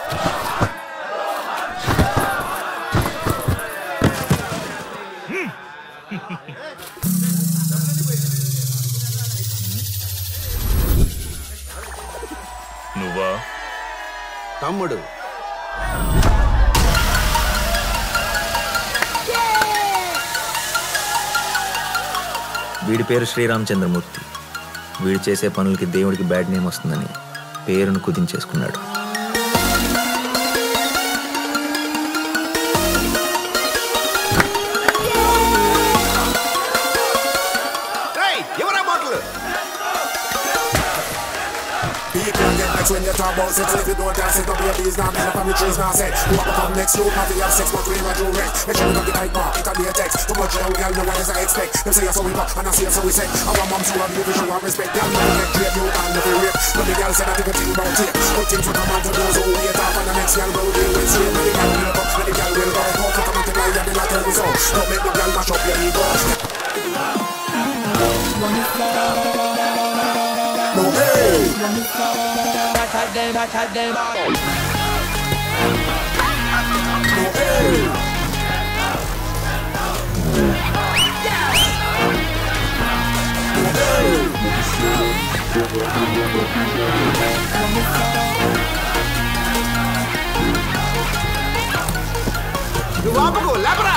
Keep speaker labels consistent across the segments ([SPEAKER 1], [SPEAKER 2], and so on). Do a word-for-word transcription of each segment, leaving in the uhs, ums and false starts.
[SPEAKER 1] నువ్వా
[SPEAKER 2] తమ్ముడు?
[SPEAKER 3] వీడి పేరు శ్రీరామచంద్రమూర్తి. వీడు చేసే పనులకి దేవుడికి బ్యాడ్ నేమ్ వస్తుందని పేరును కుదించేసుకున్నాడు.
[SPEAKER 4] When you talk about sex, if you don't dance it, don't be a bees, now men up on the trees, now set. Who up come next, you have to have sex, but we ain't do wreck. Make sure you come the kite bar, it can be a text. Too much young girl, no one is I expect. Them say you're so we got, and I see you so we say. Our mom so have you to show our respect. Them never get great, you and never rape. But the girl said that you can think about it. Good things will come on to those who wait up, and the next girl will deal with straight. When the girl will up, when the girl will go. Go to come on to lie, and the latter will so. Don't make the girl mash up your ego. No way! Back them, back them. No way!
[SPEAKER 2] నువ్వు ఆపుకో లేపరా.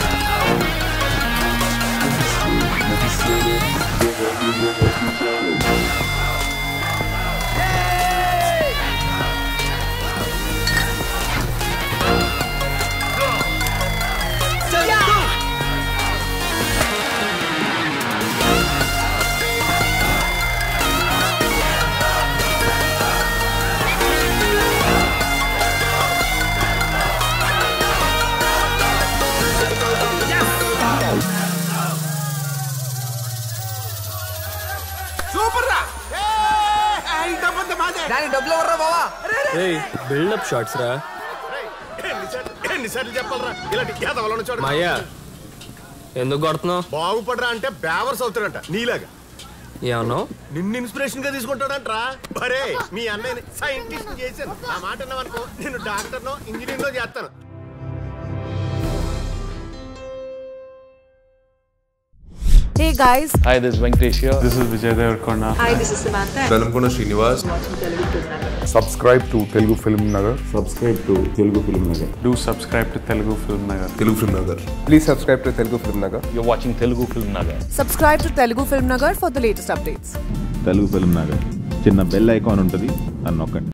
[SPEAKER 5] Buildup shots రా.
[SPEAKER 2] ఎన్నిసార్లు చెప్పాలరా ఇలాంటి కేదవలను చూడ.
[SPEAKER 5] మాయా ఎందుకు కొడుతున్నావు?
[SPEAKER 2] బాగుపడరా అంటే బేవర్స్ అవుతాడంట నీలాగా.
[SPEAKER 5] ఏమన్నావు?
[SPEAKER 2] నిన్ను ఇన్స్పిరేషన్ గా తీసుకుంటాడంట్రా. బరే మీ అన్నయ్యని సైంటిస్ట్ చేశాను. ఆ మాట అన్నావనుకో నేను డాక్టర్నో ఇంజనీర్నో చేస్తాను.
[SPEAKER 6] Hey guys.
[SPEAKER 7] Hi, this is Venkatesh here.
[SPEAKER 8] This is Vijay Devarkonda.
[SPEAKER 6] Hi, this is Samantha.
[SPEAKER 9] Velamkonda Srinivas.
[SPEAKER 8] Subscribe to Telugu Film Nagar.
[SPEAKER 9] Subscribe to Telugu Film Nagar.
[SPEAKER 8] Do subscribe to Telugu Film Nagar.
[SPEAKER 9] Telugu Film Nagar.
[SPEAKER 8] Please subscribe to Telugu Film Nagar.
[SPEAKER 7] You're watching Telugu Film Nagar.
[SPEAKER 6] Subscribe to Telugu Film Nagar for the latest updates.
[SPEAKER 10] Telugu Film Nagar. చిన్న bell icon ఉంటుంది, దాన్ని నొక్కండి.